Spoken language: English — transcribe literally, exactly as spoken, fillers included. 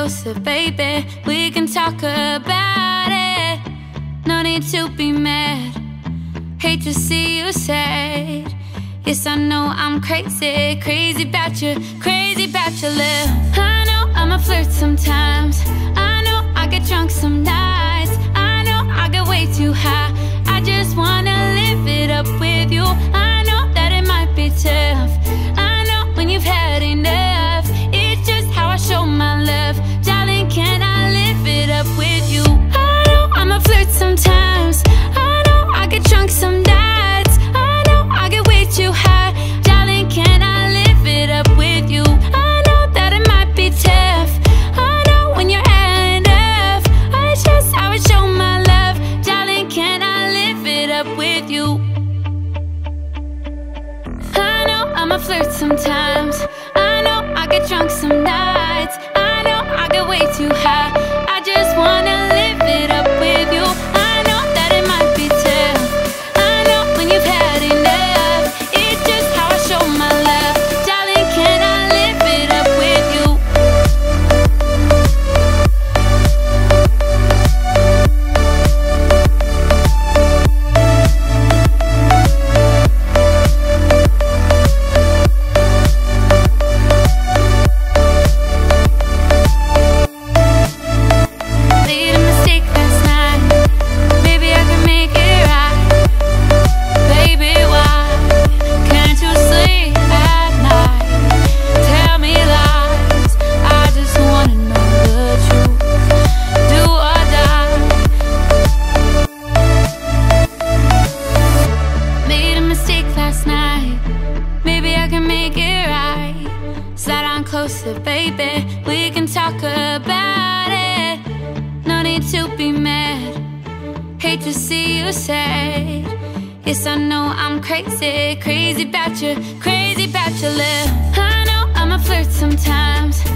closer, baby. We can talk about it. No need to be mad. Hate to see you sad. Yes, I know I'm crazy, crazy about you, crazy about your love. I know I'm a flirt sometimes. I know I get drunk some nights. I know I get way too high. I just wanna live it up with you. I know that it might be tough. I know when you've had enough. It's just how I show my love. Darling, can I live it up with you? I know I'm a flirt sometimes. I know I get drunk some nights. I know I get way too high. Darling, can I live it up with you? I know that it might be tough. I know when you're had enough. It's just how I show my love. Darling, can I live it up with you? I know I'm a flirt sometimes. I know I get drunk some nights. I know I get way too high. I just wanna live it up with you. I know that it might be tough. I know when you've had enough. It's just how I show my love. Darling, can I live it up with you? Made a mistake last night. Maybe I can make it right. Baby, why can't you sleep at night? Tell me lies. I just wanna know the truth. Do or die. Made a mistake last night. Maybe I can make it right. Slide on closer, baby. We can talk about it. No need to be mad. Hate to see you sad. Yes, I know I'm crazy, crazy about you, crazy about your love. I know I'm a flirt sometimes.